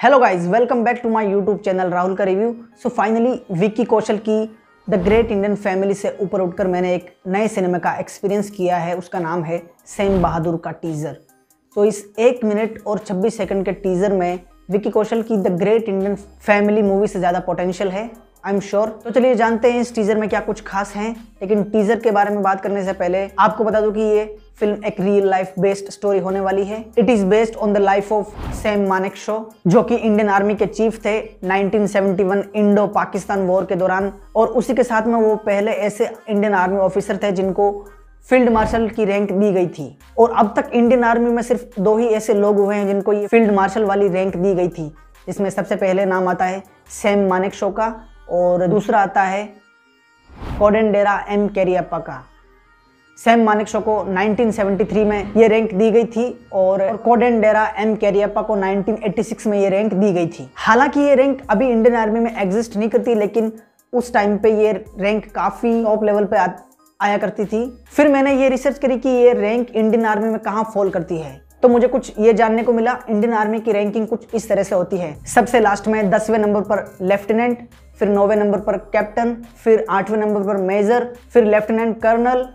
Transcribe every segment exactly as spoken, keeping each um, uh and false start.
Hello guys, welcome back to my YouTube channel Rahul का रिव्यू। So finally Vicky Kaushal की the great Indian family से ऊपर उठकर मैंने एक नए सिनेमा का एक्सपीरियंस किया है। उसका नाम है सैम बहादुर का टीज़र। तो इस एक मिनट और छब्बीस सेकंड के टीज़र में विक्की कौशल की the great Indian family movie से ज़्यादा पोटेंशियल है, आई एम श्योर। तो चलिए जानते हैं इस टीज़र में क्या कुछ खास है। लेकिन टीज़र के बारे में बात करने से पहले आपको बता दूं कि ये फिल्म एक रियल लाइफ बेस्ड स्टोरी होने वाली है। It is based on the life of Sam Manekshaw, जो कि इंडियन आर्मी के चीफ थे nineteen seventy one Indo Pakistan war के दौरान। और उसी के साथ में वो पहले ऐसे इंडियन आर्मी ऑफिसर थे जिनको फील्ड मार्शल की रैंक दी गई थी। और अब तक इंडियन आर्मी में सिर्फ दो ही ऐसे लोग हुए हैं जिनको ये फील्ड मार्शल वाली रैंक दी गई थी, जिसमें सबसे पहले नाम आता है सैम मानेकशॉ का और दूसरा आता है कोडेंडेरा एम कैरियप्पा का। सैम मानेकशॉ को नाइनटीन सेवेंटी थ्री में ये रैंक दी गई थी और कोडेंडेरा एम कैरियप्पा को नाइनटीन एटी सिक्स में ये रैंक दी गई थी। हालांकि ये रैंक अभी इंडियन आर्मी में एग्जिस्ट नहीं करती, लेकिन उस टाइम पे ये रैंक काफ़ी टॉप लेवल पे आ, आया करती थी। फिर मैंने ये रिसर्च करी कि ये रैंक इंडियन आर्मी में कहाँ फॉल करती है, तो मुझे कुछ ये जानने को मिला। इंडियन आर्मी की रैंकिंग कुछ इस तरह से होती है। सबसे लास्ट में दसवें नंबर पर लेफ्टिनेंट, फिर नौवें नंबर पर कैप्टन, फिर आठवें नंबर पर मेजर, फिर lieutenant colonel,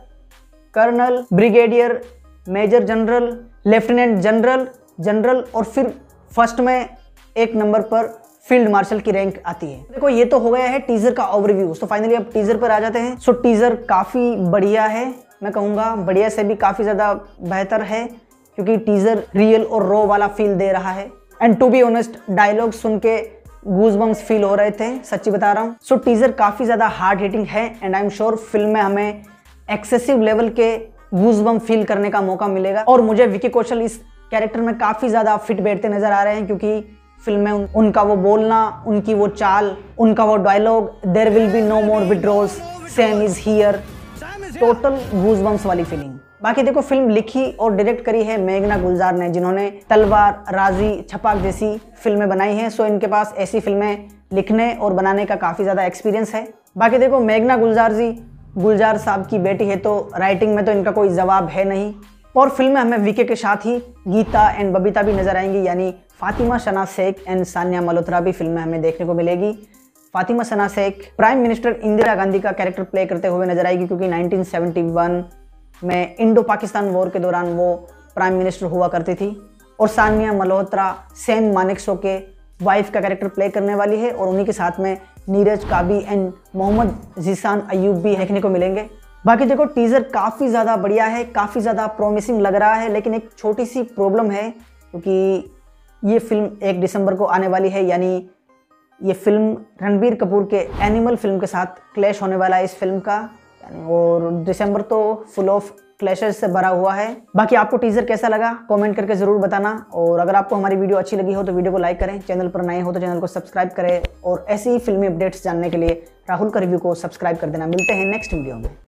colonel, brigadier, major general, lieutenant general, general और फिर फर्स्ट में एक नंबर पर फील्ड मार्शल की रैंक आती है। देखो ये तो हो गया है टीजर का ओवरव्यू। तो फाइनली अब टीजर पर आ जाते हैं। सो टीजर काफ़ी बढ़िया है, मैं कहूँगा बढ़िया से भी काफ़ी ज़्यादा बेहतर है, क्योंकि टीजर रियल और रॉ वाला फील दे रहा है। And to be honest, dialogue सुन के गूज़बम्स फील हो रहे थे, सच्ची बता रहा हूँ। सो टीजर काफ़ी ज़्यादा हार्ड हिटिंग है and I am sure film में हमें एक्सेसिव लेवल के गूज़बम फील करने का मौका मिलेगा। और मुझे विक्की कौशल इस कैरेक्टर में काफ़ी ज़्यादा फिट बैठते नजर आ रहे हैं, क्योंकि फिल्म में उन, उनका वो बोलना, उनकी वो चाल, उनका वो dialogue, there will be no more withdrawals, Sam is here, total goosebumps वाली फीलिंग। बाकी देखो फिल्म लिखी और डायरेक्ट करी है मेघना गुलजार ने, जिन्होंने तलवार, राजी, छपाक जैसी फिल्में बनाई हैं। सो इनके पास ऐसी फिल्में लिखने और बनाने का काफ़ी ज़्यादा एक्सपीरियंस है। बाकी देखो मेघना गुलजार जी गुलजार साहब की बेटी है, तो राइटिंग में तो इनका कोई जवाब है नहीं। और फिल्म में हमें विके के साथ ही गीता एंड बबीता भी नजर आएंगी, यानी फातिमा सना शेख एंड सान्या मल्होत्रा भी फिल्म में हमें देखने को मिलेगी। फातिमा सना शेख प्राइम मिनिस्टर इंदिरा गांधी का कैरेक्टर प्ले करते हुए नजर आएगी, क्योंकि नाइनटीन सेवेंटी वन में इंडो पाकिस्तान वॉर के दौरान वो प्राइम मिनिस्टर हुआ करती थी। और सान्या मल्होत्रा सैम मानेकशॉ के वाइफ का कैरेक्टर प्ले करने वाली है, और उन्हीं के साथ में नीरज काबी एंड मोहम्मद जीशान अयूब भी देखने को मिलेंगे। बाकी देखो टीज़र काफ़ी ज़्यादा बढ़िया है, काफ़ी ज़्यादा प्रॉमिसिंग लग रहा है, लेकिन एक छोटी सी प्रॉब्लम है, क्योंकि ये फिल्म एक दिसंबर को आने वाली है, यानी ये फिल्म रणबीर कपूर के एनिमल फिल्म के साथ क्लैश होने वाला है इस फिल्म का, और दिसंबर तो फुल ऑफ क्लैशेस से भरा हुआ है। बाकी आपको टीजर कैसा लगा कमेंट करके ज़रूर बताना, और अगर आपको हमारी वीडियो अच्छी लगी हो तो वीडियो को लाइक करें, चैनल पर नए हो तो चैनल को सब्सक्राइब करें, और ऐसी ही फिल्मी अपडेट्स जानने के लिए राहुल का रिव्यू को सब्सक्राइब कर देना। मिलते हैं नेक्स्ट वीडियो में।